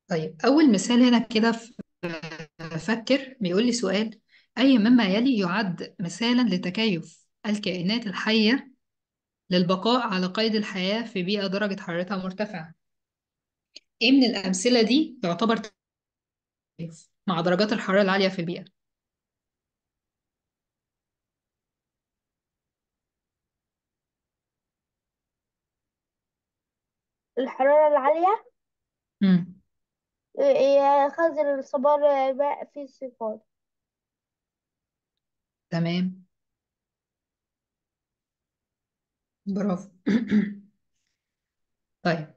طيب، أول مثال هنا كده فكر بيقول لي سؤال: أي مما يلي يعد مثالا لتكيف الكائنات الحية للبقاء على قيد الحياة في بيئة درجة حرارتها مرتفعة؟ إيه من الأمثلة دي يعتبر تكيف مع درجات الحرارة العالية في البيئة؟ الحرارة العالية. مم. خزن الصبار ماء في الصفار. تمام، برافو. طيب،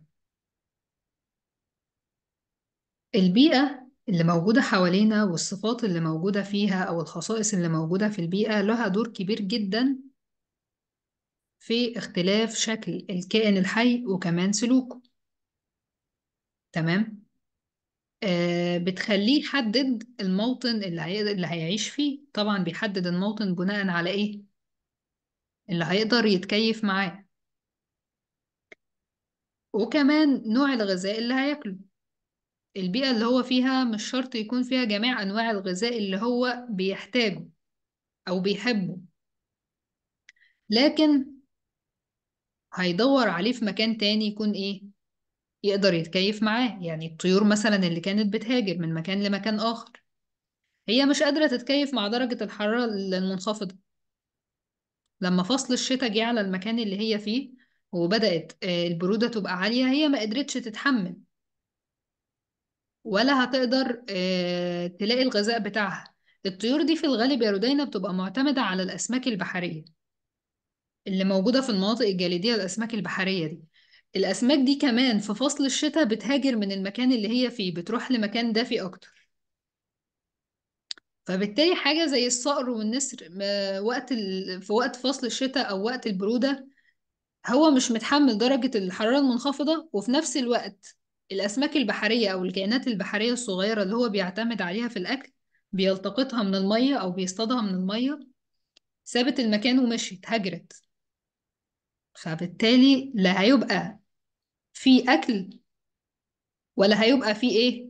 البيئة اللي موجودة حوالينا والصفات اللي موجودة فيها أو الخصائص اللي موجودة في البيئة لها دور كبير جدا في اختلاف شكل الكائن الحي وكمان سلوكه. تمام. بتخليه يحدد الموطن اللي هيعيش فيه. طبعا بيحدد الموطن بناء على ايه؟ اللي هيقدر يتكيف معاه، وكمان نوع الغذاء اللي هياكله. البيئة اللي هو فيها مش شرط يكون فيها جميع أنواع الغذاء اللي هو بيحتاجه أو بيحبه، لكن هيدور عليه في مكان تاني يكون ايه؟ يقدر يتكيف معاه. يعني الطيور مثلا اللي كانت بتهاجر من مكان لمكان آخر، هي مش قادرة تتكيف مع درجة الحرارة المنخفضة. لما فصل الشتاء جه على المكان اللي هي فيه وبدأت البرودة تبقى عالية، هي ما قدرتش تتحمل ولا هتقدر تلاقي الغذاء بتاعها. الطيور دي في الغالب يا رودينا بتبقى معتمدة على الأسماك البحرية اللي موجودة في المناطق الجليدية. الأسماك البحرية دي، الأسماك دي كمان في فصل الشتاء بتهاجر من المكان اللي هي فيه، بتروح لمكان دافي أكتر. فبالتالي حاجة زي الصقر والنسر في وقت فصل الشتاء أو وقت البرودة، هو مش متحمل درجة الحرارة المنخفضة، وفي نفس الوقت الأسماك البحرية أو الكائنات البحرية الصغيرة اللي هو بيعتمد عليها في الأكل بيلتقطها من المية أو بيصطادها من المية، سابت المكان ومشيت هجرت. فبالتالي لا هيبقى في أكل ولا هيبقى في إيه؟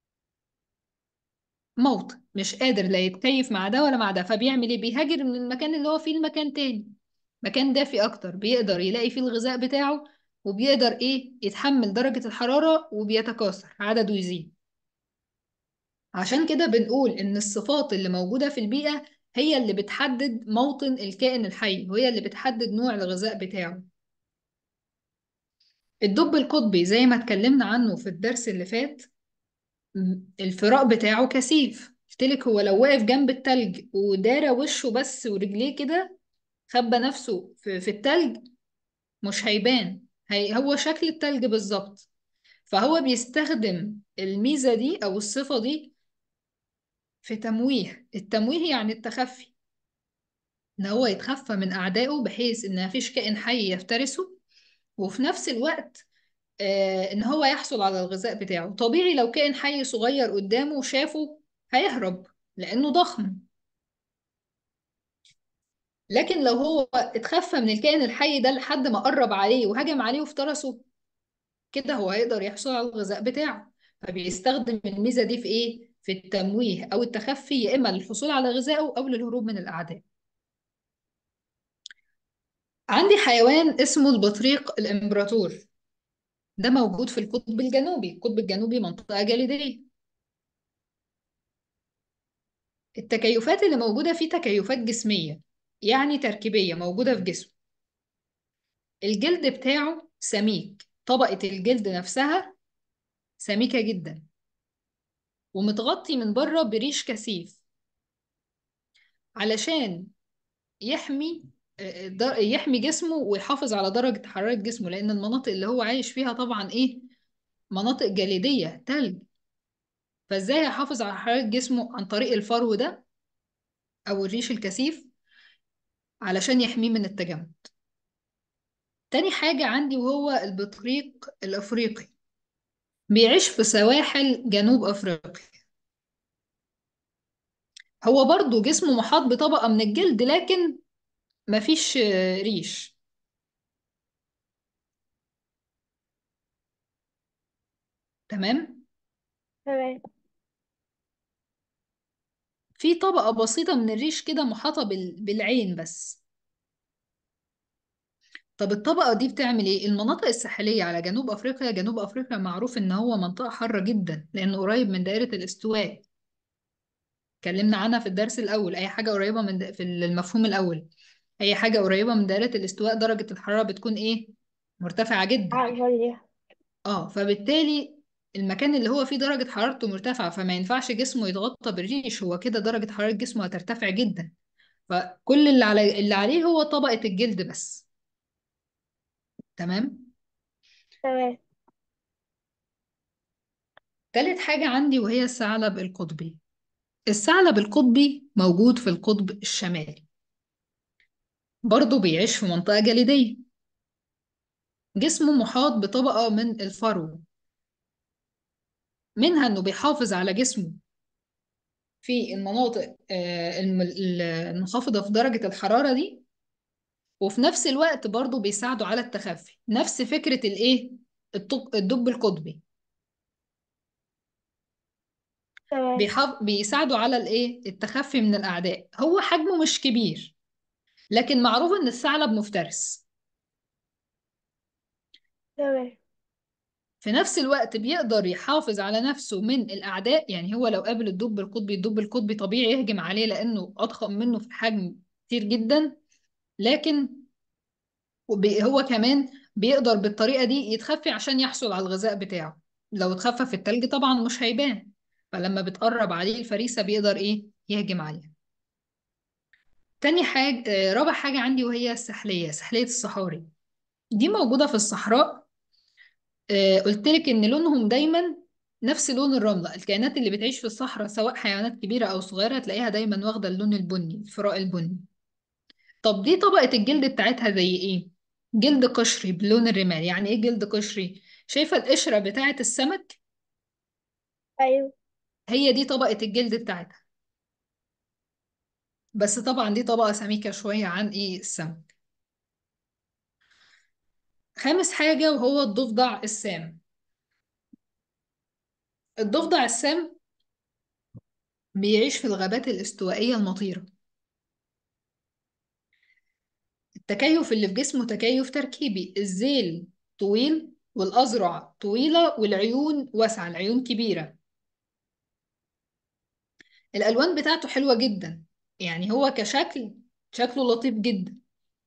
موت. مش قادر لا يتكيف مع ده ولا مع ده، فبيعمل إيه؟ بيهاجر من المكان اللي هو فيه لمكان تاني، مكان دافي أكتر بيقدر يلاقي فيه الغذاء بتاعه، وبيقدر إيه؟ يتحمل درجة الحرارة وبيتكاثر عدده يزيد. عشان كده بنقول إن الصفات اللي موجودة في البيئة هي اللي بتحدد موطن الكائن الحي، وهي اللي بتحدد نوع الغذاء بتاعه. الدب القطبي زي ما اتكلمنا عنه في الدرس اللي فات، الفراء بتاعه كثيف. قلتلك هو لو واقف جنب التلج ودارى وشه بس ورجليه كده، خبى نفسه في التلج، مش هيبان. هو شكل التلج بالظبط. فهو بيستخدم الميزة دي أو الصفة دي في تمويه. التمويه يعني التخفي، ان هو يتخفى من اعدائه بحيث ان مفيش كائن حي يفترسه، وفي نفس الوقت ان هو يحصل على الغذاء بتاعه. طبيعي لو كائن حي صغير قدامه وشافه هيهرب لانه ضخم، لكن لو هو اتخفى من الكائن الحي ده لحد ما قرب عليه وهجم عليه وافترسه، كده هو هيقدر يحصل على الغذاء بتاعه. فبيستخدم الميزة دي في ايه؟ في التمويه او التخفي، يا اما للحصول على غذائه او للهروب من الاعداء. عندي حيوان اسمه البطريق الامبراطور. ده موجود في القطب الجنوبي. القطب الجنوبي منطقة جليدية. التكيفات اللي موجودة فيه تكيفات جسمية، يعني تركيبية موجودة في جسمه. الجلد بتاعه سميك، طبقة الجلد نفسها سميكة جدا، ومتغطي من بره بريش كثيف علشان يحمي يحمي جسمه ويحافظ على درجة حرارة جسمه، لأن المناطق اللي هو عايش فيها طبعا إيه؟ مناطق جليدية تلج. فإزاي هيحافظ على حرارة جسمه؟ عن طريق الفرو ده أو الريش الكثيف، علشان يحميه من التجمد. تاني حاجة عندي وهو البطريق الأفريقي، بيعيش في سواحل جنوب أفريقيا. هو برضو جسمه محاط بطبقة من الجلد، لكن مفيش ريش. تمام. تمام. في طبقة بسيطة من الريش كده محاطة بالعين بس. طب الطبقة دي بتعمل ايه؟ المناطق الساحلية على جنوب افريقيا، جنوب افريقيا معروف ان هو منطقة حارة جدا لانه قريب من دائرة الاستواء. اتكلمنا عنها في الدرس الاول. اي حاجة قريبة في المفهوم الاول، اي حاجة قريبة من دائرة الاستواء درجة الحرارة بتكون ايه؟ مرتفعة جدا. عالية. اه، فبالتالي المكان اللي هو فيه درجة حرارته مرتفعة فما ينفعش جسمه يتغطى بالريش، هو كده درجة حرارة جسمه هترتفع جدا. فكل اللي عليه هو طبقة الجلد بس. تمام. تمام. تالت حاجة عندي وهي الثعلب القطبي. الثعلب القطبي موجود في القطب الشمالي، برضه بيعيش في منطقة جليدية. جسمه محاط بطبقة من الفرو، منها انه بيحافظ على جسمه في المناطق المنخفضة في درجة الحرارة دي، وفي نفس الوقت برضه بيساعده على التخفي. نفس فكرة الايه، الدب القطبي. تمام. بيساعده على الايه، التخفي من الأعداء. هو حجمه مش كبير، لكن معروف ان الثعلب مفترس. تمام. في نفس الوقت بيقدر يحافظ على نفسه من الأعداء. يعني هو لو قابل الدب القطبي، الدب القطبي طبيعي يهجم عليه لأنه أضخم منه في الحجم كتير جدا، لكن هو كمان بيقدر بالطريقة دي يتخفي عشان يحصل على الغذاء بتاعه. لو اتخفى في التلج طبعا مش هيبان، فلما بتقرب عليه الفريسة بيقدر ايه، يهجم عليها. تاني حاجة، رابع حاجة عندي وهي السحلية، سحلية الصحاري. دي موجودة في الصحراء. قلت لك ان لونهم دايما نفس لون الرملة. الكائنات اللي بتعيش في الصحراء سواء حيوانات كبيرة او صغيرة تلاقيها دايما واخدة اللون البني، الفراء البني. طب دي طبقة الجلد بتاعتها زي ايه؟ جلد قشري بلون الرمال. يعني ايه جلد قشري؟ شايفة القشرة بتاعت السمك؟ أيوة. هي دي طبقة الجلد بتاعتها. بس طبعا دي طبقة سميكة شوية عن ايه، السمك. خامس حاجة وهو الضفدع السام. الضفدع السام بيعيش في الغابات الاستوائية المطيرة. التكيف اللي في جسمه تكيف تركيبي. الذيل طويل والأذرع طويلة والعيون واسعة، العيون كبيرة. الألوان بتاعته حلوة جدا، يعني هو كشكل شكله لطيف جدا.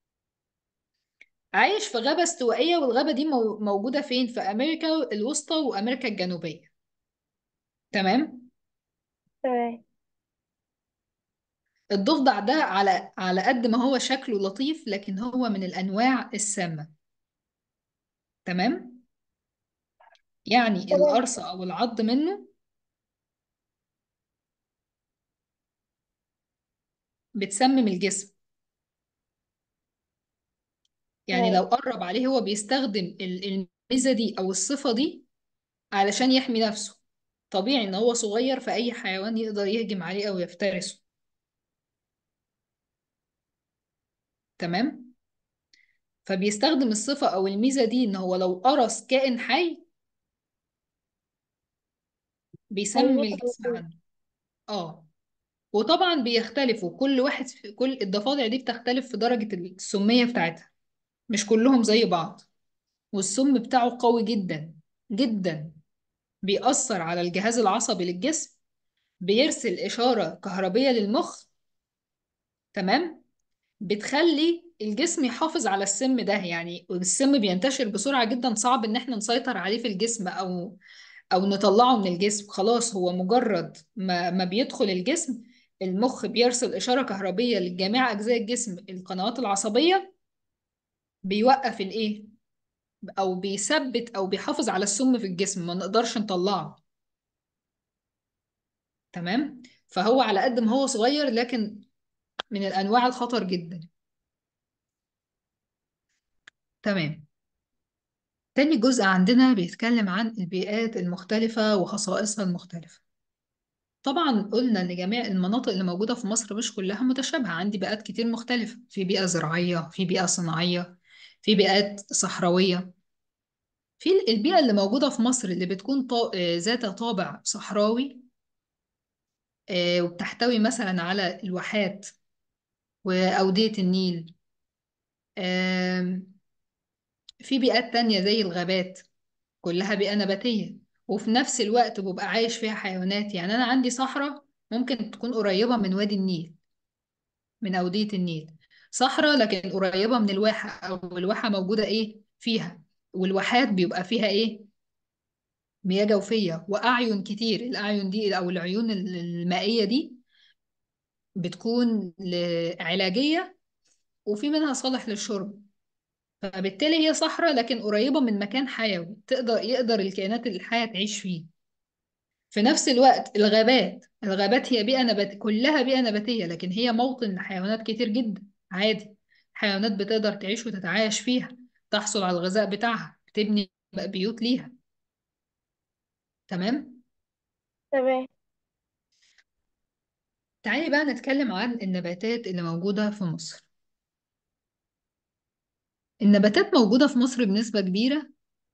عايش في غابة استوائية، والغابة دي موجودة فين؟ في أمريكا الوسطى وأمريكا الجنوبية. تمام. تمام. الضفدع ده على قد ما هو شكله لطيف لكن هو من الأنواع السامة. تمام. يعني تمام. القرص أو العض منه بتسمم الجسم. يعني تمام. لو قرب عليه هو بيستخدم الميزة دي أو الصفة دي علشان يحمي نفسه. طبيعي إن هو صغير فأي حيوان يقدر يهجم عليه أو يفترسه. تمام. فبيستخدم الصفة أو الميزة دي إن هو لو قرص كائن حي بيسمم هيموت على الجسم طول. عنه. اه. وطبعا بيختلفوا، كل واحد في كل الضفادع دي بتختلف في درجة السمية بتاعتها، مش كلهم زي بعض. والسم بتاعه قوي جدا جدا، بيأثر على الجهاز العصبي للجسم، بيرسل إشارة كهربية للمخ. تمام. بتخلي الجسم يحافظ على السم ده. يعني السم بينتشر بسرعة جدا، صعب ان احنا نسيطر عليه في الجسم او نطلعه من الجسم. خلاص هو مجرد ما بيدخل الجسم المخ بيرسل إشارة كهربية لجميع أجزاء الجسم، القنوات العصبية، بيوقف الايه، او بيثبت او بيحافظ على السم في الجسم ما نقدرش نطلعه. تمام. فهو على قد ما هو صغير لكن من الانواع الخطر جدا. تمام. تاني جزء عندنا بيتكلم عن البيئات المختلفة وخصائصها المختلفة. طبعا قلنا ان جميع المناطق اللي موجودة في مصر مش كلها متشابهة، عندي بيئات كتير مختلفة. في بيئة زراعية، في بيئة صناعية، في بيئات صحراوية. في البيئة اللي موجودة في مصر اللي بتكون ذات طابع صحراوي، وبتحتوي مثلا على الواحات وأودية النيل. آم، في بيئات تانية زي الغابات، كلها بيئة نباتية، وفي نفس الوقت بيبقى عايش فيها حيوانات. يعني أنا عندي صحراء ممكن تكون قريبة من وادي النيل، من أودية النيل، صحراء لكن قريبة من الواحة، أو الواحة موجودة إيه فيها، والواحات بيبقى فيها إيه، مياه جوفية وأعين كتير. الأعين دي أو العيون المائية دي بتكون علاجية، وفي منها صالح للشرب. فبالتالي هي صحراء لكن قريبة من مكان حيوي يقدر الكائنات الحية تعيش فيه. في نفس الوقت الغابات هي بيئة كلها بيئة نباتية، لكن هي موطن لحيوانات كتير جدا عادي. حيوانات بتقدر تعيش وتتعايش فيها، تحصل على الغذاء بتاعها، بتبني بيوت ليها. تمام. تمام. تعالي بقى نتكلم عن النباتات اللي موجودة في مصر. النباتات موجودة في مصر بنسبة كبيرة،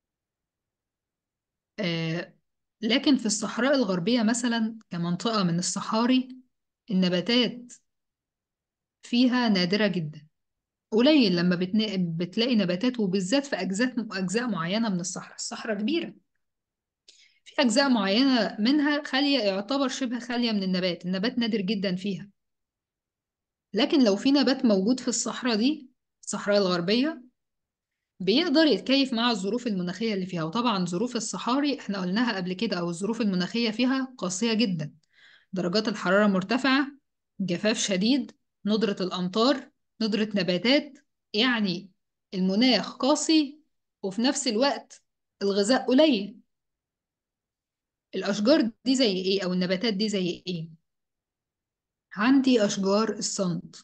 آه، لكن في الصحراء الغربية مثلا كمنطقة من الصحاري، النباتات فيها نادرة جدا. قليل لما بتلاقي نباتات، وبالذات في أجزاء معينة من الصحراء. الصحراء كبيرة، في أجزاء معينة منها خالية، يعتبر شبه خالية من النبات. النبات نادر جدا فيها. لكن لو في نبات موجود في الصحراء دي، الصحراء الغربية، بيقدر يتكيف مع الظروف المناخية اللي فيها. وطبعا ظروف الصحاري احنا قلناها قبل كده، أو الظروف المناخية فيها قاسية جدا. درجات الحرارة مرتفعة، جفاف شديد، ندرة الأمطار، ندرة نباتات. يعني المناخ قاسي، وفي نفس الوقت الغذاء قليل. الأشجار دي زي إيه، أو النباتات دي زي إيه؟ عندي أشجار الصمت،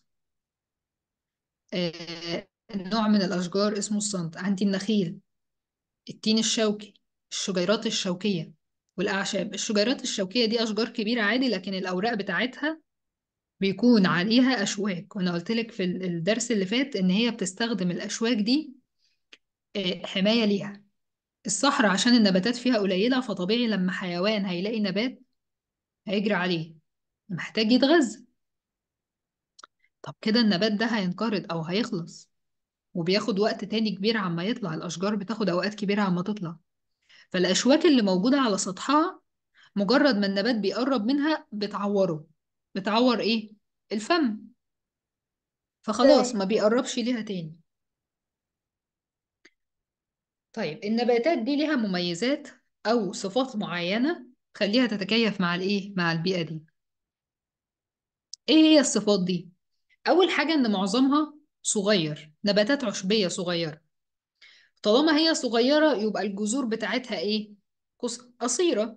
نوع من الأشجار اسمه الصمت. عندي النخيل، التين الشوكي، الشجيرات الشوكية، والأعشاب. الشجيرات الشوكية دي أشجار كبيرة عادي، لكن الأوراق بتاعتها بيكون عليها أشواك. وأنا قلت لك في الدرس اللي فات إن هي بتستخدم الأشواك دي حماية ليها. الصحراء عشان النباتات فيها قليلة، فطبيعي لما حيوان هيلاقي نبات هيجري عليه، محتاج يتغذى. طب كده النبات ده هينقرض أو هيخلص، وبياخد وقت تاني كبير عما يطلع. الأشجار بتاخد أوقات كبيرة عما تطلع. فالأشواك اللي موجودة على سطحها، مجرد ما النبات بيقرب منها بتعوره. بتعور إيه؟ الفم. فخلاص تمام. ما بيقربش ليها تاني. طيب النباتات دي ليها مميزات أو صفات معينة تخليها تتكيف مع الإيه؟ مع البيئة دي. إيه هي الصفات دي؟ أول حاجة إن معظمها صغير، نباتات عشبية صغيرة. طالما هي صغيرة يبقى الجذور بتاعتها إيه؟ قصيرة.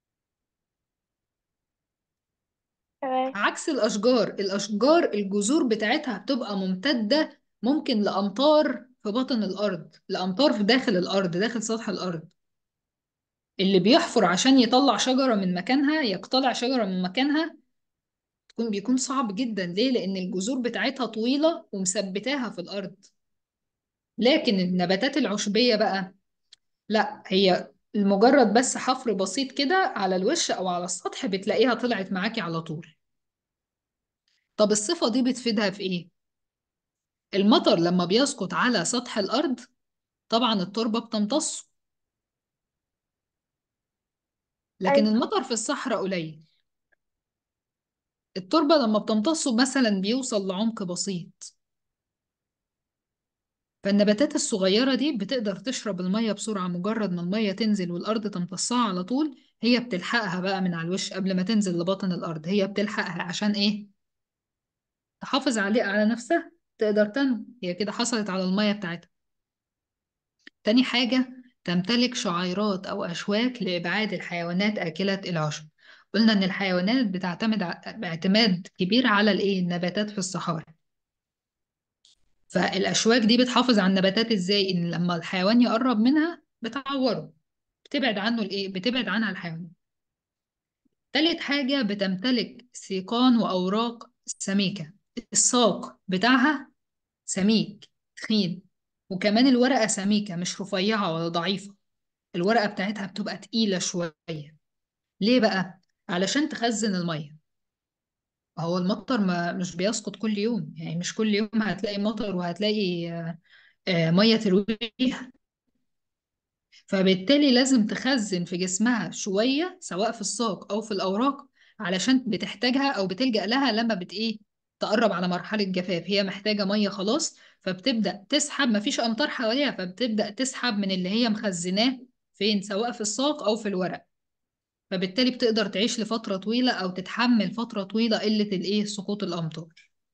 تمام. عكس الأشجار الجذور بتاعتها بتبقى ممتدة، ممكن لأمتار في باطن الأرض، لأمتار في داخل الأرض، داخل سطح الأرض. اللي بيحفر عشان يطلع شجرة من مكانها، يقتلع شجرة من مكانها، بيكون صعب جدا. ليه؟ لأن الجذور بتاعتها طويلة ومثبتاها في الأرض. لكن النباتات العشبية بقى، لا، هي مجرد بس حفر بسيط كده على الوش أو على السطح بتلاقيها طلعت معاكي على طول. طب الصفة دي بتفيدها في إيه؟ المطر لما بيسقط على سطح الأرض، طبعا التربة بتمتصه، لكن أيوة. المطر في الصحراء قليل. التربة لما بتمتصه مثلا بيوصل لعمق بسيط. فالنباتات الصغيرة دي بتقدر تشرب المية بسرعة. مجرد ما المية تنزل والأرض تمتصها على طول، هي بتلحقها بقى من على الوش قبل ما تنزل لبطن الأرض. هي بتلحقها عشان إيه؟ تحافظ على نفسها، تقدر تنمو. هي كده حصلت على المية بتاعتها. تاني حاجة، تمتلك شعيرات أو أشواك لإبعاد الحيوانات آكلة العشب. قلنا إن الحيوانات بتعتمد باعتماد كبير على الإيه؟ النباتات في الصحاري. فالأشواك دي بتحافظ على النباتات إزاي؟ إن لما الحيوان يقرب منها بتعوره، بتبعد عنه الإيه؟ بتبعد عنها الحيوان. تالت حاجة، بتمتلك سيقان وأوراق سميكة. الساق بتاعها سميك، تخين، وكمان الورقة سميكة مش رفيعة ولا ضعيفة. الورقة بتاعتها بتبقى تقيلة شوية. ليه بقى؟ علشان تخزن المية. هو المطر ما مش بيسقط كل يوم، يعني مش كل يوم هتلاقي مطر وهتلاقي مية ترويها. فبالتالي لازم تخزن في جسمها شوية، سواء في الساق أو في الأوراق، علشان بتحتاجها أو بتلجأ لها لما تقرب على مرحلة جفاف، هي محتاجة مية خلاص. فبتبدأ تسحب، مفيش أمطار حواليها، فبتبدأ تسحب من اللي هي مخزناه فين، سواء في الساق أو في الورق. فبالتالي بتقدر تعيش لفترة طويلة أو تتحمل فترة طويلة قلة سقوط الأمطار.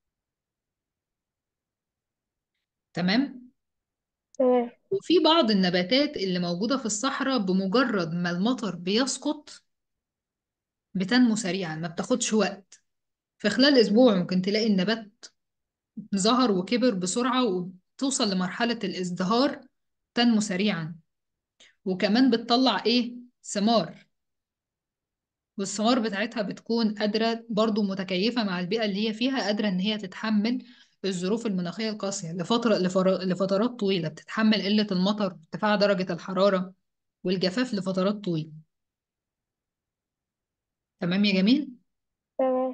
تمام. تمام. وفي بعض النباتات اللي موجودة في الصحراء بمجرد ما المطر بيسقط بتنمو سريعا، ما بتاخدش وقت. في خلال أسبوع ممكن تلاقي النبات ظهر وكبر بسرعة وتوصل لمرحلة الازدهار. تنمو سريعا، وكمان بتطلع ثمار. والثمار بتاعتها بتكون قادرة برضو متكيفة مع البيئة اللي هي فيها، قادرة إن هي تتحمل الظروف المناخية القاسية لفترات طويلة، بتتحمل قلة المطر، ارتفاع درجة الحرارة، والجفاف لفترات طويلة. تمام يا جميل. تمام.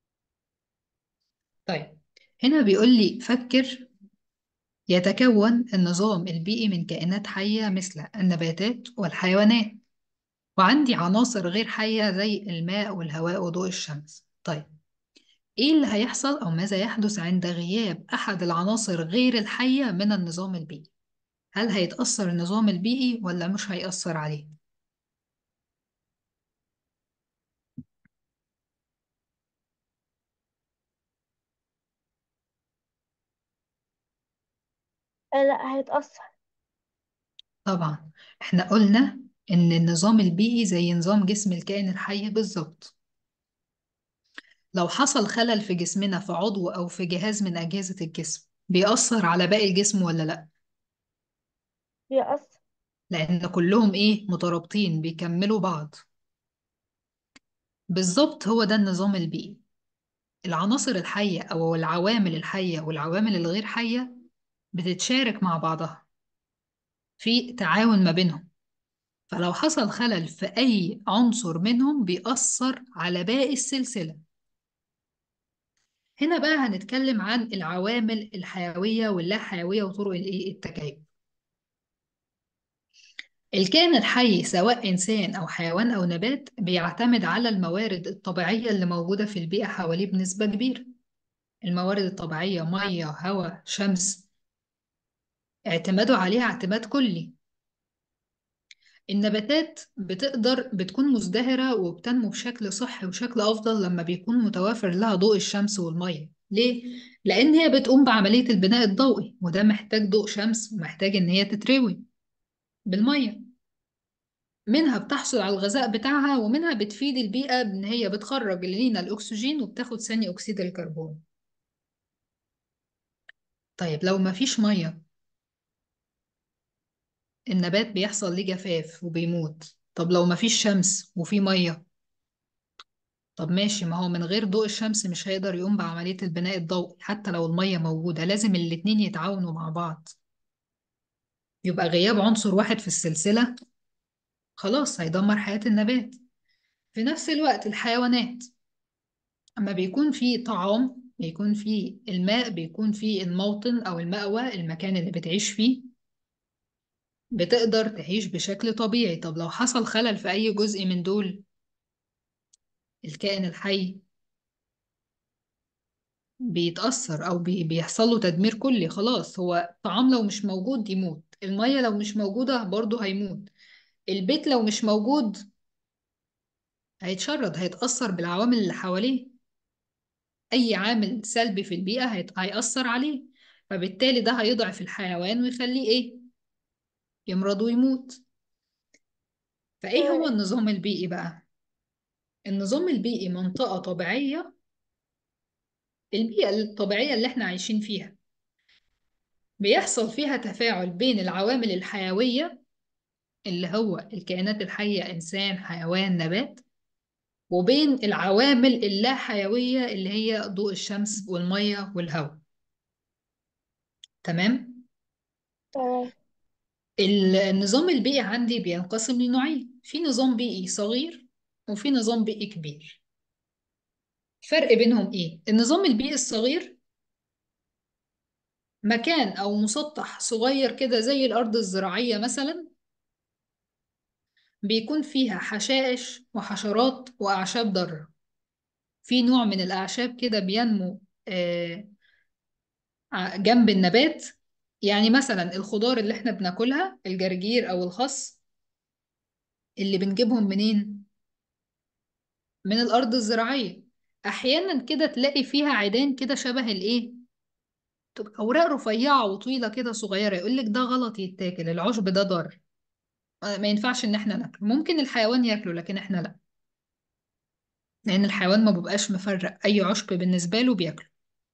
طيب، هنا بيقول لي فكر. يتكون النظام البيئي من كائنات حية مثل النباتات والحيوانات، وعندي عناصر غير حية زي الماء والهواء وضوء الشمس. طيب، ايه اللي هيحصل او ماذا يحدث عند غياب احد العناصر غير الحية من النظام البيئي؟ هل هيتأثر النظام البيئي ولا مش هيأثر عليه؟ لا، هيتأثر. طبعا. احنا قلنا ان النظام البيئي زي نظام جسم الكائن الحي بالظبط. لو حصل خلل في جسمنا في عضو او في جهاز من اجهزة الجسم بيأثر على باقي الجسم ولا لا؟ بيأثر. لان كلهم مترابطين بيكملوا بعض. بالظبط، هو ده النظام البيئي. العناصر الحية أو العوامل الحية والعوامل الغير حية بتتشارك مع بعضها في تعاون ما بينهم. فلو حصل خلل في أي عنصر منهم بيأثر على باقي السلسلة. هنا بقى هنتكلم عن العوامل الحيوية واللا حيوية وطرق التكيف. الكائن الحي سواء إنسان أو حيوان أو نبات بيعتمد على الموارد الطبيعية اللي موجودة في البيئة حواليه بنسبة كبيرة. الموارد الطبيعية مية، هواء، شمس، اعتماده عليها اعتماد كلي. النباتات بتكون مزدهرة وبتنمو بشكل صحي وشكل أفضل لما بيكون متوافر لها ضوء الشمس والمية. ليه؟ لأن هي بتقوم بعملية البناء الضوئي، وده محتاج ضوء شمس ومحتاج إن هي تتروي بالمية. منها بتحصل على الغذاء بتاعها، ومنها بتفيد البيئة بإن هي بتخرج لينا الأكسجين وبتاخد ثاني أكسيد الكربون. طيب، لو مفيش مية النبات بيحصل ليه جفاف وبيموت. طب لو مفيش شمس وفي مية، طب ماشي، ما هو من غير ضوء الشمس مش هيقدر يقوم بعملية البناء الضوئي. حتى لو المية موجودة لازم الاتنين يتعاونوا مع بعض. يبقى غياب عنصر واحد في السلسلة خلاص هيدمر حياة النبات. في نفس الوقت الحيوانات، أما بيكون في طعام، بيكون في الماء، بيكون في الموطن أو المأوى، المكان اللي بتعيش فيه، بتقدر تعيش بشكل طبيعي. طب لو حصل خلل في أي جزء من دول، الكائن الحي بيتأثر أو بيحصل له تدمير كلي. خلاص، هو الطعام لو مش موجود يموت، المية لو مش موجودة برضه هيموت، البيت لو مش موجود هيتشرد، هيتأثر بالعوامل اللي حواليه. أي عامل سلبي في البيئة هيأثر عليه. فبالتالي ده هيضعف الحيوان ويخليه يمرض ويموت. فإيه هو تمام. النظام البيئي بقى؟ النظام البيئي منطقة طبيعية، البيئة الطبيعية اللي احنا عايشين فيها، بيحصل فيها تفاعل بين العوامل الحيوية اللي هو الكائنات الحية، إنسان، حيوان، نبات، وبين العوامل اللا حيوية اللي هي ضوء الشمس والمية والهواء. تمام؟ تمام. النظام البيئي عندي بينقسم لنوعين، في نظام بيئي صغير وفي نظام بيئي كبير. الفرق بينهم ايه؟ النظام البيئي الصغير مكان او مسطح صغير كده زي الارض الزراعية مثلا، بيكون فيها حشائش وحشرات واعشاب ضارة. في نوع من الاعشاب كده بينمو آه، جنب النبات. يعني مثلا الخضار اللي احنا بناكلها، الجرجير او الخس، اللي بنجيبهم منين؟ من الارض الزراعية. احيانا كده تلاقي فيها عيدان كده شبه الايه، تبقى اوراق رفيعة وطويلة كده صغيرة، يقولك ده غلط يتاكل، العشب ده ضار، ما ينفعش ان احنا ناكله. ممكن الحيوان ياكله لكن احنا لا، لان الحيوان ما بيبقاش مفرق، اي عشب بالنسبة له بياكله.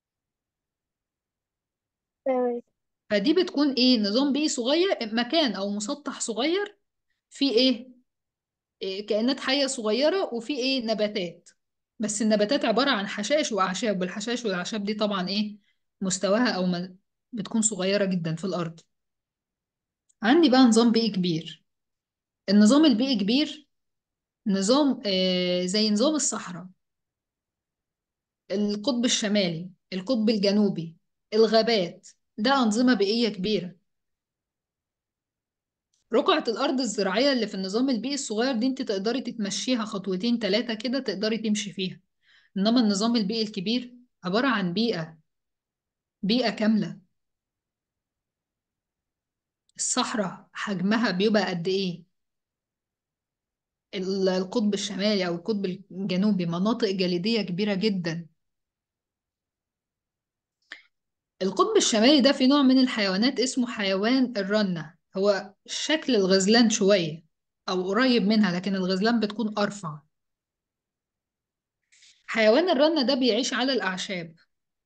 تمام. فدي بتكون ايه، نظام بيئي صغير، مكان او مسطح صغير فيه ايه، كائنات حية صغيرة، وفي ايه، نباتات. بس النباتات عبارة عن حشائش وأعشاب، والحشائش والأعشاب دي طبعا ايه، مستواها أو بتكون صغيرة جدا في الأرض. عندي بقى نظام بيئي كبير. النظام البيئي كبير نظام زي نظام الصحراء، القطب الشمالي، القطب الجنوبي، الغابات. ده أنظمة بيئية كبيرة. رقعة الأرض الزراعية اللي في النظام البيئي الصغير دي انت تقدري تتمشيها خطوتين ثلاثة كده، تقدري تمشي فيها. إنما النظام البيئي الكبير عبارة عن بيئة كاملة. الصحراء حجمها بيبقى قد إيه؟ القطب الشمالي أو القطب الجنوبي مناطق جليدية كبيرة جدا. القطب الشمالي ده في نوع من الحيوانات اسمه حيوان الرنة، هو شكل الغزلان شوية أو قريب منها، لكن الغزلان بتكون أرفع. حيوان الرنة ده بيعيش على الأعشاب،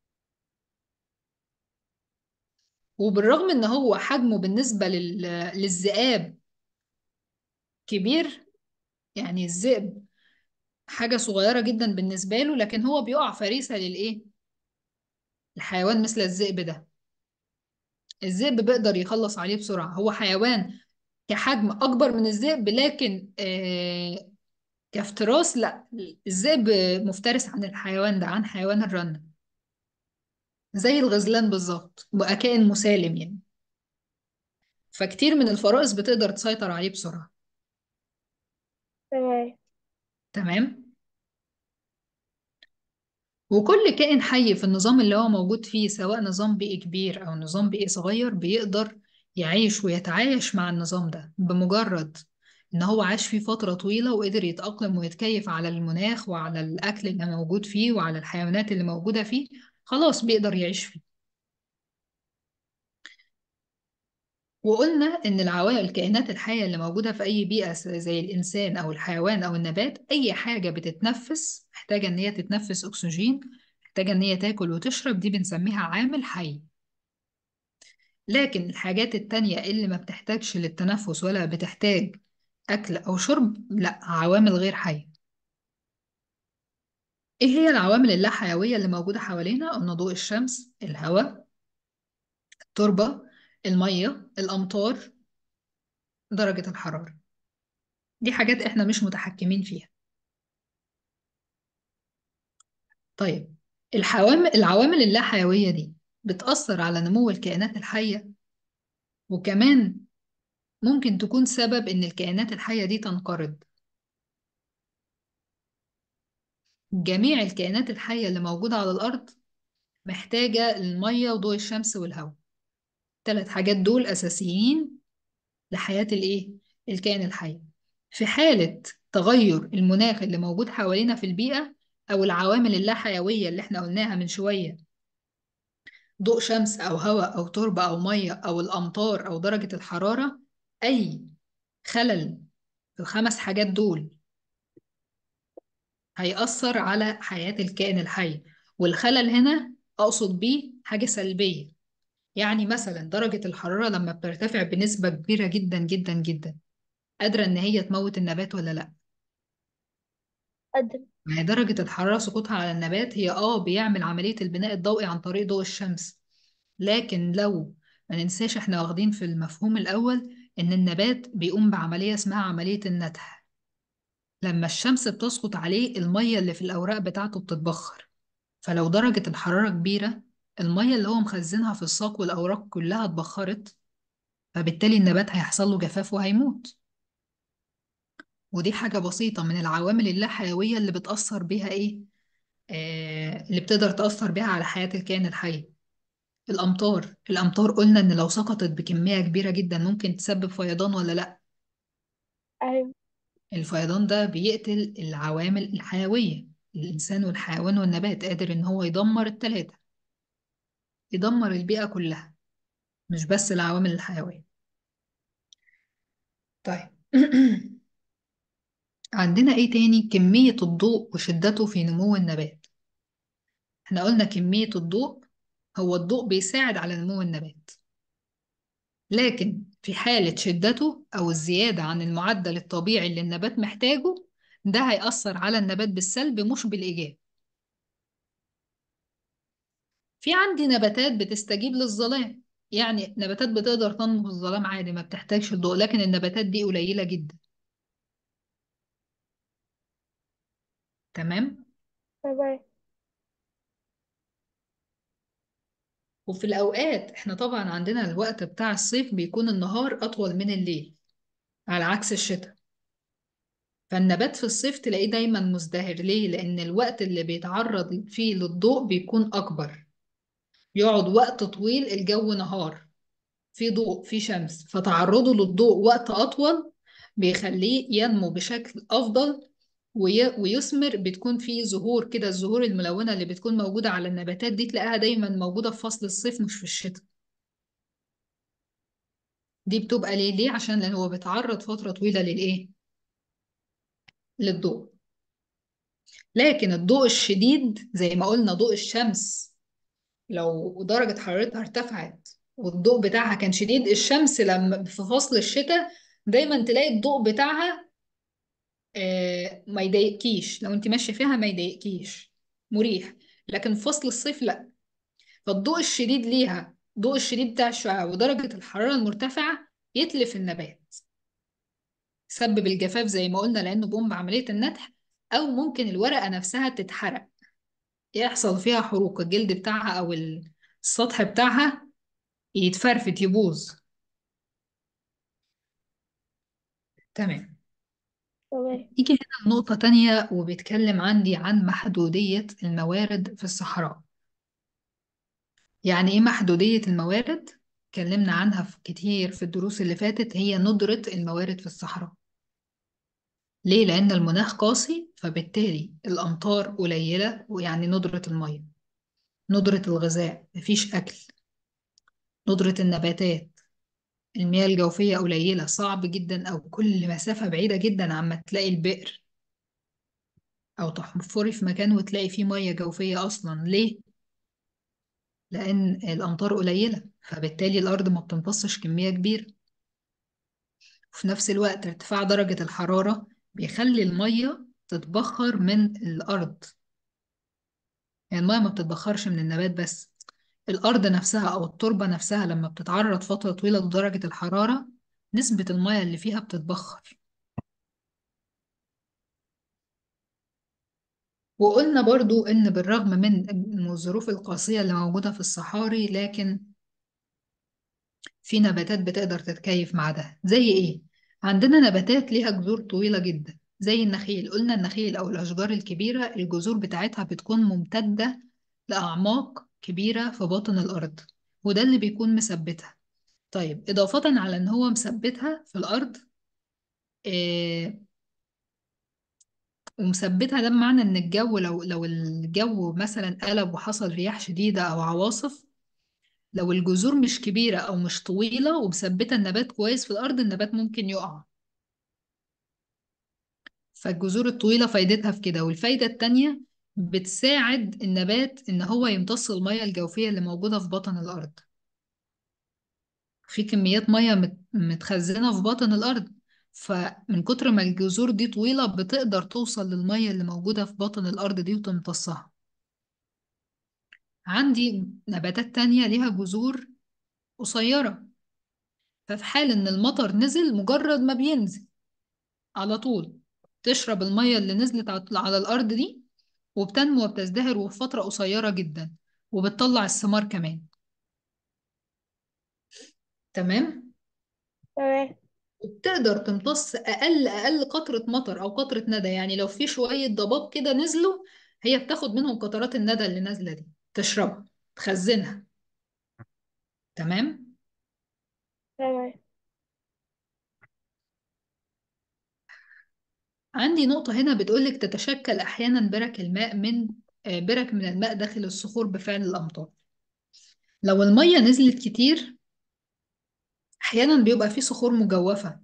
وبالرغم إن هو حجمه بالنسبة للذئاب كبير، يعني الذئب حاجة صغيرة جدا بالنسبة له، لكن هو بيقع فريسة للإيه؟ الحيوان مثل الذئب ده. الذئب بيقدر يخلص عليه بسرعة، هو حيوان كحجم أكبر من الذئب، لكن كافتراس لا، الذئب مفترس عن الحيوان ده، عن حيوان الرنة. زي الغزلان بالظبط، بقى كائن مسالم يعني. فكتير من الفرائس بتقدر تسيطر عليه بسرعة. تمام. تمام. وكل كائن حي في النظام اللي هو موجود فيه، سواء نظام بيئي كبير أو نظام بيئي صغير، بيقدر يعيش ويتعايش مع النظام ده بمجرد إن هو عاش فيه فترة طويلة وقدر يتأقلم ويتكيف على المناخ وعلى الأكل اللي موجود فيه وعلى الحيوانات اللي موجودة فيه. خلاص بيقدر يعيش فيه. وقلنا إن الكائنات الحية اللي موجودة في أي بيئة زي الإنسان أو الحيوان أو النبات، أي حاجة بتتنفس محتاجة إن هي تتنفس أكسجين، محتاجة إن هي تاكل وتشرب، دي بنسميها عامل حي. لكن الحاجات التانية اللي ما بتحتاجش للتنفس ولا بتحتاج أكل أو شرب، لا، عوامل غير حية. إيه هي العوامل اللا حيوية اللي موجودة حوالينا؟ قلنا ضوء الشمس، الهواء، التربة، المية، الأمطار، درجة الحرارة. دي حاجات إحنا مش متحكمين فيها. طيب، العوامل اللا حيوية دي بتأثر على نمو الكائنات الحية، وكمان ممكن تكون سبب إن الكائنات الحية دي تنقرض. جميع الكائنات الحية اللي موجودة على الأرض محتاجة المية وضوء الشمس والهواء. ثلاث حاجات دول أساسيين لحياة الإيه؟ الكائن الحي. في حالة تغير المناخ اللي موجود حوالينا في البيئة، أو العوامل اللا حيوية اللي احنا قلناها من شوية، ضوء شمس أو هواء أو تربة أو مية أو الأمطار أو درجة الحرارة، أي خلل في الخمس حاجات دول هيأثر على حياة الكائن الحي. والخلل هنا أقصد بيه حاجة سلبية. يعني مثلا درجة الحرارة لما بترتفع بنسبة كبيرة جدا جدا جدا، قادرة إن هي تموت النبات ولا لأ؟ قدر. ما هي درجة الحرارة سقوطها على النبات هي بيعمل عملية البناء الضوئي عن طريق ضوء الشمس. لكن لو ما ننساش احنا واخدين في المفهوم الأول إن النبات بيقوم بعملية اسمها عملية النتح. لما الشمس بتسقط عليه المية اللي في الأوراق بتاعته بتتبخر، فلو درجة الحرارة كبيرة المية اللي هو مخزنها في الساق والأوراق كلها اتبخرت، فبالتالي النبات هيحصل له جفاف وهيموت. ودي حاجة بسيطة من العوامل اللاشحيوية اللي بتأثر بيها إيه؟ اللي بتقدر تأثر بيها على حياة الكائن الحي. الأمطار قلنا إن لو سقطت بكمية كبيرة جدا ممكن تسبب فيضان ولا لأ؟ أيوة. الفيضان ده بيقتل العوامل الحيوية. الإنسان والحيوان والنبات قادر إن هو يدمر التلاتة، يدمر البيئة كلها، مش بس العوامل الحيوية. طيب عندنا إيه تاني؟ كمية الضوء وشدته في نمو النبات. احنا قلنا كمية الضوء، هو الضوء بيساعد على نمو النبات، لكن في حالة شدته أو الزيادة عن المعدل الطبيعي اللي النبات محتاجه، ده هيأثر على النبات بالسلب مش بالإيجاب. في عندي نباتات بتستجيب للظلام، يعني نباتات بتقدر تنمو في الظلام عادي ما بتحتاجش الضوء، لكن النباتات دي قليلة جدا. تمام. تمام. وفي الأوقات احنا طبعا عندنا الوقت بتاع الصيف بيكون النهار أطول من الليل على عكس الشتاء. فالنبات في الصيف تلاقيه دايما مزدهر. ليه؟ لأن الوقت اللي بيتعرض فيه للضوء بيكون أكبر، يقعد وقت طويل الجو نهار، في ضوء في شمس، فتعرضه للضوء وقت أطول بيخليه ينمو بشكل أفضل ويثمر. بتكون فيه زهور كده، الزهور الملونة اللي بتكون موجودة على النباتات دي تلاقيها دايما موجودة في فصل الصيف مش في الشتاء. دي بتبقى ليه؟ عشان لأن هو بيتعرض فترة طويلة للإيه؟ للضوء. لكن الضوء الشديد زي ما قلنا ضوء الشمس، لو درجة حرارتها ارتفعت والضوء بتاعها كان شديد، الشمس لما في فصل الشتاء دايما تلاقي الضوء بتاعها ما يضايقكيش، لو انت ماشية فيها ما يضايقكيش، مريح. لكن في فصل الصيف لا. فالضوء الشديد ليها، الضوء الشديد بتاع الشعاع ودرجة الحرارة المرتفعة يتلف النبات، يسبب الجفاف زي ما قلنا لأنه بيقوم بعملية النتح. أو ممكن الورقة نفسها تتحرق، يحصل فيها حروق، الجلد بتاعها أو السطح بتاعها يتفرفت يبوظ. تمام. تمام. يجي هنا نقطة تانية وبيتكلم عندي عن محدودية الموارد في الصحراء. يعني ايه محدودية الموارد؟ اتكلمنا عنها في كتير في الدروس اللي فاتت، هي ندرة الموارد في الصحراء. ليه؟ لأن المناخ قاسي، فبالتالي الأمطار قليلة، ويعني ندرة المية، ندرة الغذاء، مفيش أكل، ندرة النباتات، المياه الجوفية قليلة، صعب جدا، أو كل مسافة بعيدة جدا عما تلاقي البئر، أو تحفري في مكان وتلاقي فيه مياه جوفية أصلا. ليه؟ لأن الأمطار قليلة، فبالتالي الأرض ما بتمتصش كمية كبيرة. وفي نفس الوقت ارتفاع درجة الحرارة بيخلي المية تتبخر من الأرض. يعني المية ما بتتبخرش من النبات بس، الأرض نفسها أو التربة نفسها لما بتتعرض فترة طويلة لدرجة الحرارة نسبة المية اللي فيها بتتبخر. وقلنا برضو إن بالرغم من الظروف القاسية اللي موجودة في الصحاري، لكن في نباتات بتقدر تتكيف مع ده. زي ايه؟ عندنا نباتات ليها جذور طويلة جدا زي النخيل. قلنا النخيل او الاشجار الكبيرة الجذور بتاعتها بتكون ممتدة لأعماق كبيرة في باطن الأرض، وده اللي بيكون مثبتها. طيب إضافة على إن هو مثبتها في الأرض، آه ومثبتها ده بمعنى إن الجو، لو الجو مثلا قلب وحصل رياح شديدة أو عواصف، لو الجذور مش كبيرة أو مش طويلة ومثبتة النبات كويس في الأرض، النبات ممكن يقع. فالجذور الطويلة فايدتها في كده. والفايدة التانية بتساعد النبات إن هو يمتص المية الجوفية اللي موجودة في بطن الأرض. في كميات مية متخزنة في بطن الأرض، فمن كتر ما الجذور دي طويلة بتقدر توصل للمية اللي موجودة في بطن الأرض دي وتمتصها. عندي نباتات تانية ليها جذور قصيرة، ففي حال ان المطر نزل، مجرد ما بينزل على طول تشرب المية اللي نزلت على الأرض دي، وبتنمو وبتزدهر وفي فترة قصيرة جدا، وبتطلع الثمار كمان. تمام. تمام. وبتقدر تمتص أقل قطرة مطر أو قطرة ندى، يعني لو في شوية ضباب كده نزلوا، هي بتاخد منهم قطرات الندى اللي نازلة دي، تشربها، تخزنها. تمام. تمام. عندي نقطة هنا بتقولك تتشكل أحيانا برك الماء من برك من الماء داخل الصخور بفعل الأمطار. لو المية نزلت كتير، أحيانا بيبقى في صخور مجوفة،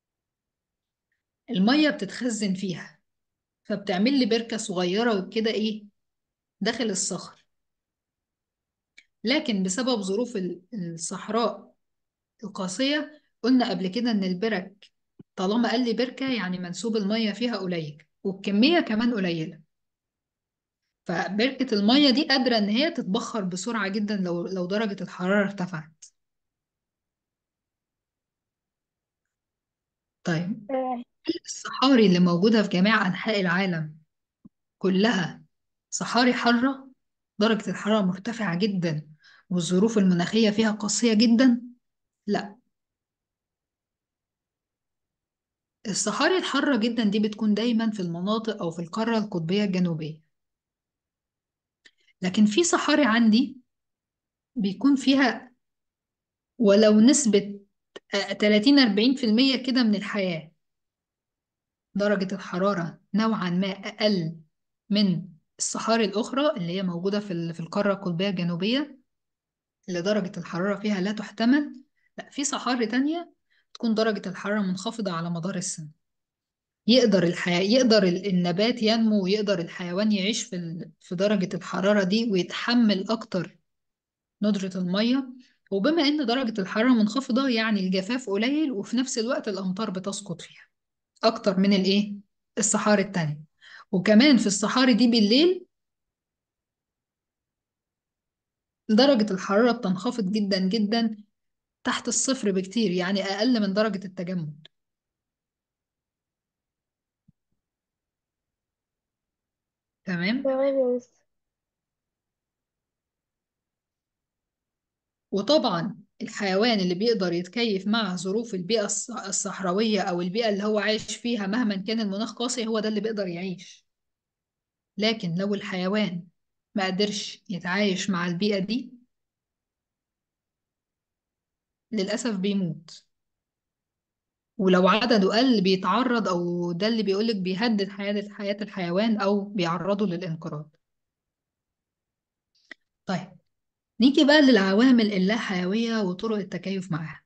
المية بتتخزن فيها، فبتعمل لي بركة صغيرة وكده إيه داخل الصخر. لكن بسبب ظروف الصحراء القاسية، قلنا قبل كده إن البرك طالما قال لي بركة يعني منسوب المية فيها قليل والكمية كمان قليلة، فبركة المية دي قادرة إن هي تتبخر بسرعة جدا لو درجة الحرارة ارتفعت. طيب، تمام. الصحاري اللي موجودة في جميع أنحاء العالم كلها صحاري حارة درجة الحرارة مرتفعة جدا والظروف المناخية فيها قاسية جدا؟ لا. الصحاري الحارة جدا دي بتكون دايما في المناطق أو في القارة القطبية الجنوبية. لكن في صحاري عندي بيكون فيها ولو نسبة 30 40% كده من الحياة، درجة الحرارة نوعا ما أقل من الصحاري الأخرى اللي هي موجودة في القارة القطبية الجنوبية، اللي درجة الحرارة فيها لا تحتمل. لا، في صحاري تانية تكون درجة الحرارة منخفضة على مدار السنة، يقدر النبات ينمو، ويقدر الحيوان يعيش في درجة الحرارة دي ويتحمل أكتر ندرة المية. وبما إن درجة الحرارة منخفضة، يعني الجفاف قليل وفي نفس الوقت الأمطار بتسقط فيها أكتر من الصحاري التانية. وكمان في الصحاري دي بالليل درجة الحرارة بتنخفض جدا جدا تحت الصفر بكتير، يعني أقل من درجة التجمد. تمام. تمام يا مس. وطبعا الحيوان اللي بيقدر يتكيف مع ظروف البيئة الصحراوية أو البيئة اللي هو عايش فيها مهما كان المناخ قاسي، هو ده اللي بيقدر يعيش. لكن لو الحيوان ما قدرش يتعايش مع البيئة دي، للأسف بيموت. ولو عدده قل بيتعرض، أو ده اللي بيقولك بيهدد حياة الحيوان أو بيعرضه للانقراض. طيب، نيجي بقى للعوامل اللاحيوية وطرق التكيف معاها.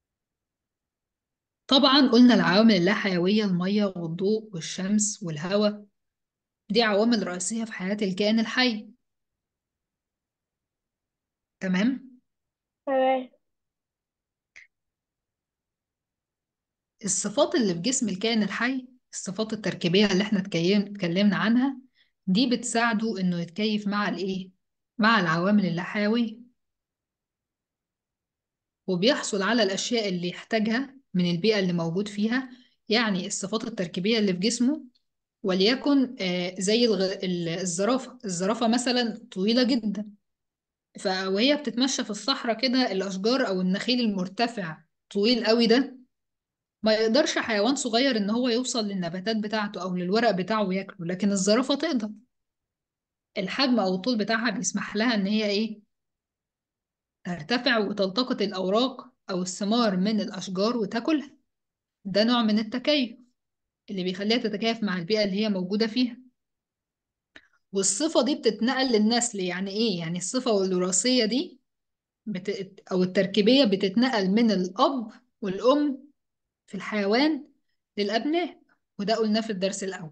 طبعا قلنا العوامل اللاحيوية المية والضوء والشمس والهواء، دي عوامل رئيسية في حياة الكائن الحي. تمام. تمام. الصفات اللي في جسم الكائن الحي، الصفات التركيبية اللي احنا اتكلمنا عنها، دي بتساعده انه يتكيف مع مع العوامل اللاحيوية، وبيحصل على الأشياء اللي يحتاجها من البيئة اللي موجود فيها. يعني الصفات التركيبية اللي في جسمه، وليكن زي الزرافة مثلا طويلة جدا، وهي بتتمشى في الصحراء كده، الأشجار أو النخيل المرتفع طويل قوي ده، ما يقدرش حيوان صغير إن هو يوصل للنباتات بتاعته أو للورق بتاعه وياكله، لكن الزرافة تقدر. الحجم أو الطول بتاعها بيسمح لها إن هي ترتفع وتلتقط الأوراق أو الثمار من الأشجار وتاكلها. ده نوع من التكيف اللي بيخليها تتكيف مع البيئة اللي هي موجودة فيها. والصفة دي بتتنقل للنسل. يعني إيه؟ يعني الصفة الوراثية دي أو التركيبية بتتنقل من الأب والأم في الحيوان للأبناء، وده قلناه في الدرس الأول.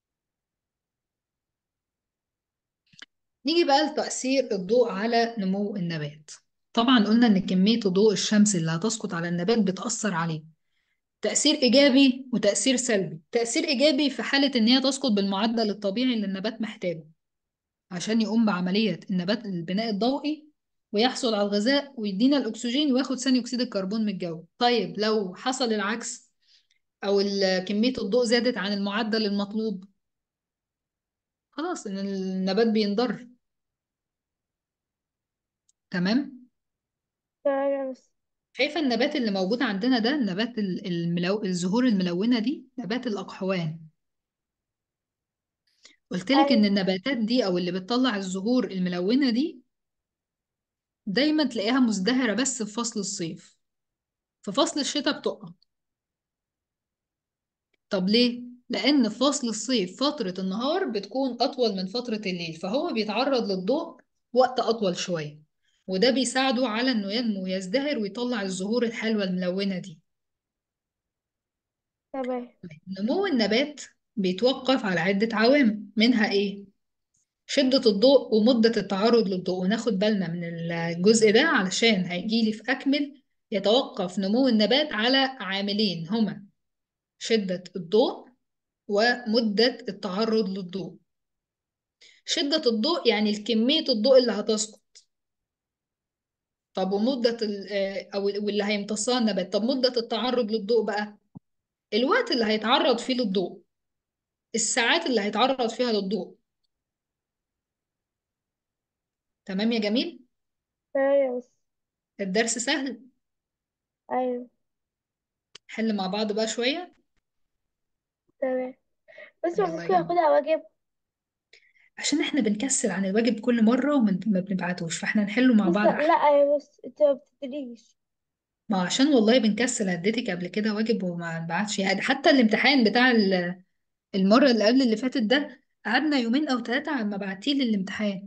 نيجي بقى لتأثير الضوء على نمو النبات. طبعا قلنا إن كمية ضوء الشمس اللي هتسقط على النبات بتأثر عليه تأثير إيجابي وتأثير سلبي. تأثير إيجابي في حالة إن هي تسقط بالمعدل الطبيعي اللي النبات محتاجه عشان يقوم بعملية البناء الضوئي ويحصل على الغذاء ويدينا الأكسجين وياخد ثاني أكسيد الكربون من الجو. طيب لو حصل العكس، أو كمية الضوء زادت عن المعدل المطلوب، خلاص إن النبات بينضر. تمام. تمام يا مس. شايفة النبات اللي موجود عندنا ده، النبات الزهور الملونة دي نبات الأقحوان. قلت لك إن أيوة. النباتات دي أو اللي بتطلع الزهور الملونة دي دايما تلاقيها مزدهرة بس في فصل الصيف، في فصل الشتاء بتقع. طب ليه؟ لأن في فصل الصيف فترة النهار بتكون أطول من فترة الليل، فهو بيتعرض للضوء وقت أطول شوية، وده بيساعده على إنه ينمو ويزدهر ويطلع الزهور الحلوة الملونة دي. تمام. نمو النبات بيتوقف على عدة عوامل، منها إيه؟ شدة الضوء ومدة التعرض للضوء، وناخد بالنا من الجزء ده علشان هيجيلي في أكمل. يتوقف نمو النبات على عاملين، هما شدة الضوء ومدة التعرض للضوء. شدة الضوء يعني كمية الضوء اللي هتسقط. طب ومدة أو واللي هيمتصها النبات. طب مدة التعرض للضوء بقى، الوقت اللي هيتعرض فيه للضوء، الساعات اللي هيتعرض فيها للضوء. تمام يا جميل. تمام يا مس. الدرس سهل. أيوة. حل مع بعض بقى شوية. تمام. بس يلا يا ممكن جميل. أخدها واجب؟ عشان احنا بنكسل عن الواجب كل مرة وما ما بنبعتوش، فاحنا نحله مع بس بعض احلى. لا يا مس، انت ما بتدريش. ما عشان والله بنكسل، اديتك قبل كده واجب وما نبعتش يعني. حتى الامتحان بتاع المرة اللي قبل اللي فاتت ده قعدنا يومين او ثلاثة على ما بعتيه للامتحان.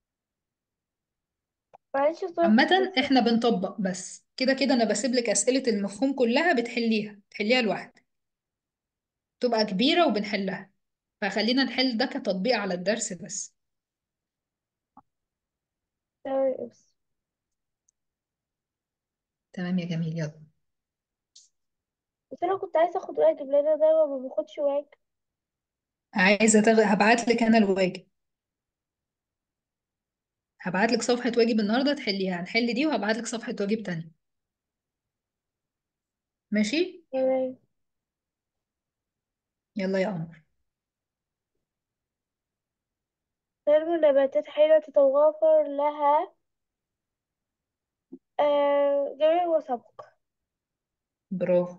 معلش ظروف عامة بس. احنا بنطبق بس، كده كده انا بسيب لك اسئلة المفهوم كلها بتحليها لوحدك، تبقى كبيرة وبنحلها. فخلينا نحل ده كتطبيق على الدرس بس. تمام يا مس. تمام يا جميل، يلا. بس أنا كنت عايزة أخد واجب لأن أنا دايما ما باخدش واجب. هبعت لك انا الواجب. هبعت لك صفحة واجب النهاردة تحليها، هنحل دي وهبعت لك صفحة واجب تانية. ماشي. تمام. يلا يا قمر. تنمو النباتات حين تتوافر لها جميع ما سبق. برافو.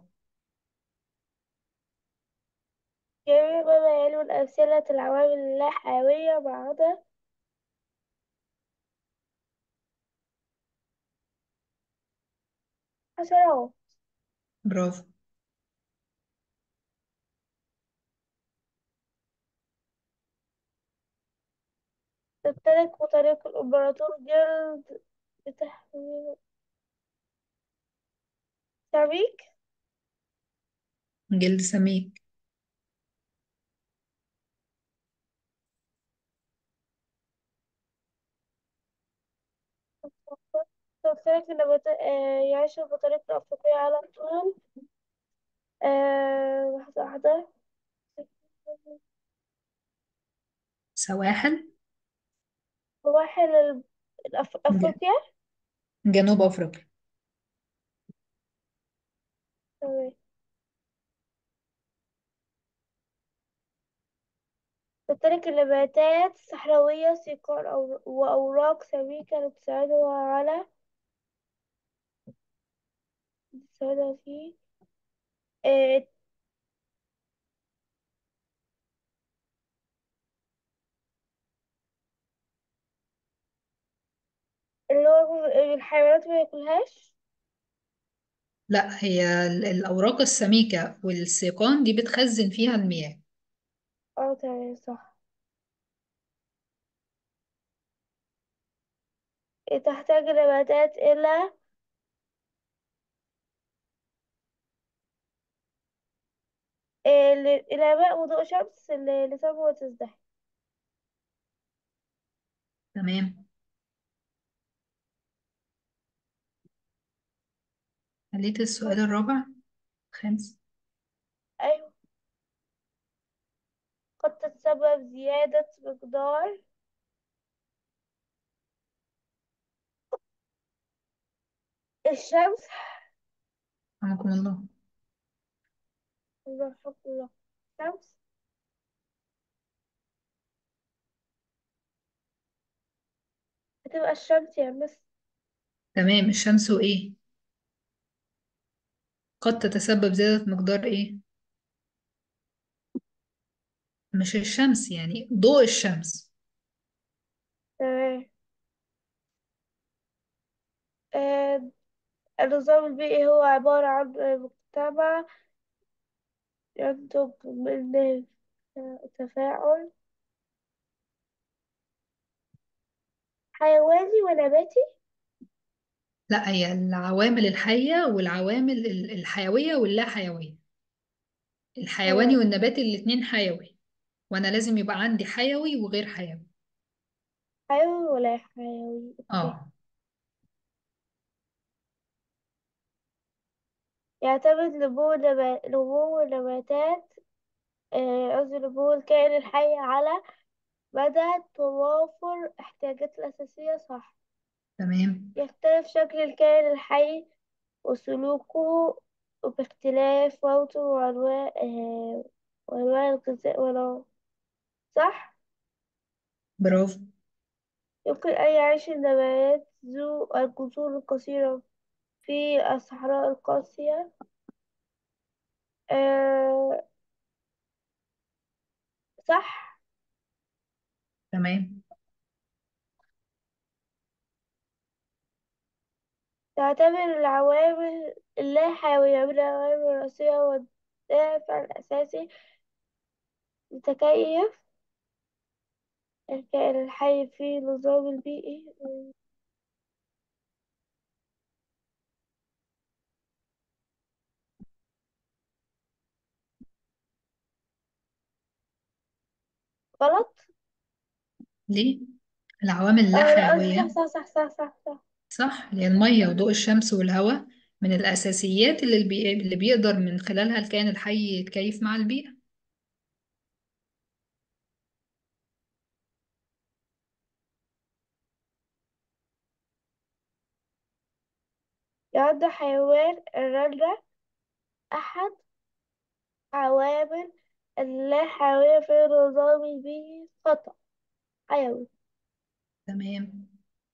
جميع ما لا يلو أمثلة العوامل اللا حيوية ما عدا حشرات. برافو. تمتلك بطريق الإمبراطور جلد بتحويل سميك. جلد سميك. تمتلك النباتات يعيش البطريق الأفريقية على طول لحظة واحدة. سواحل. سواحل ج- أفريقيا. جنوب افريقيا. تمام. تمتلك النباتات الصحراوية سيقان أو وأوراق سميكة بتساعدها في آه، اللي هو الحيوانات ما ياكلهاش. لا، هي الأوراق السميكة والسيقان دي بتخزن فيها المياه. اه تمام صح. تحتاج النباتات إلى ماء وضوء شمس لتنمو وتزدهر. تمام. خليت السؤال بس. الرابع. خامس. أيوة. قد تتسبب زيادة مقدار الشمس. رحمكم الله. الله حب الله. الشمس. هتبقى الشمس يا مس. تمام، الشمس وإيه؟ قد تتسبب زيادة مقدار إيه؟ مش الشمس، يعني ضوء الشمس. تمام. آه، النظام البيئي هو عبارة عن مجتمع ينتج من تفاعل حيواني ونباتي. لا، هي العوامل الحية والعوامل الحيوية واللا حيوية. الحيواني تمام. والنباتي الاتنين حيوي، وأنا لازم يبقى عندي حيوي وغير حيوي. حيوي ولا حيوي؟ اوكي. اه. يعتمد نمو النباتات، قصدي نمو الكائن الحي على مدى توافر احتياجاته الأساسية، صح. تمام. يختلف شكل الكائن الحي وسلوكه باختلاف موته وأنواع الغذاء ونوعه، صح. برافو. يمكن أن يعيش النبات ذو الجذور القصيرة في الصحراء القاسية. آه، صح. تمام. تعتبر العوامل اللا حيوية من العوامل الرئيسية والدافع الأساسي لتكيف الكائن الحي في النظام البيئي. غلط. ليه؟ العوامل اللا اه لا، قصدي صح حيوية. صح صح صح صح صح. صح، هي المية وضوء الشمس والهواء من الأساسيات اللي بيقدر من خلالها الكائن الحي يتكيف مع البيئة. يعد حيوان الرنة أحد عوامل اللا حيوية في النظام البيئي، خطأ. حيوي. تمام.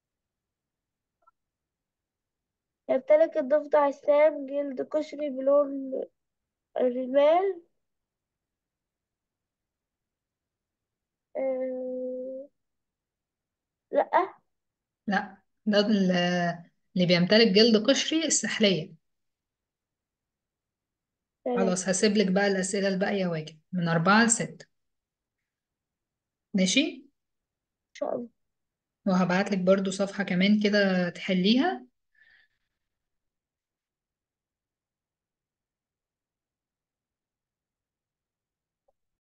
يمتلك الضفدع السام جلد قشري بلون الرمال. آه... لأ. لا، ده اللي بيمتلك جلد قشري السحلية. تمام إن خلاص، هسيب لك بقى الأسئلة الباقية واجب من 4 ل6. ماشي. شاء الله. وهبعت لك برضو صفحة كمان كده تحليها